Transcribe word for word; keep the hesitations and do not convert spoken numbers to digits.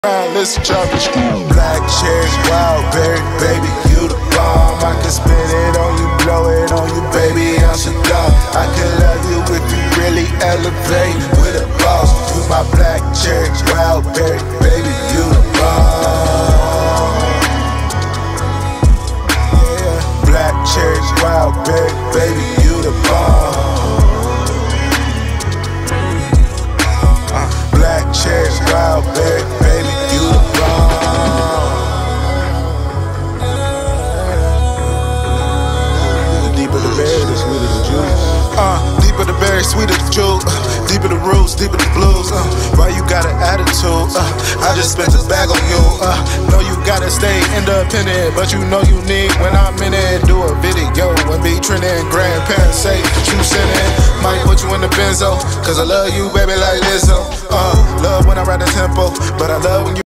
Listen, Charlie School. Black cherry, wild berry, baby, you the bomb. I can spin it on you, blow it on you, baby, I'm so dumb. I can love you if you really elevate with a boss. You my black cherry, wild berry, baby, you the bomb. Yeah, black cherry, wild berry, baby, you the bomb. Uh, black cherry, wild berry, baby, you the bomb. The deeper the berry, the sweeter the juice. Uh, deeper the berry, sweeter the juice. Uh, deeper the roots, deeper the blues. Uh, why you got an attitude? Uh, I just spent a bag on you. Uh, know you gotta stay independent, but you know you need when I'm in it. Do a video and be trending. Grandparents say you sinning. Might put you in the benzo, cause I love you, baby, like Lizzo. Uh, love when I ride the tempo, but I love when you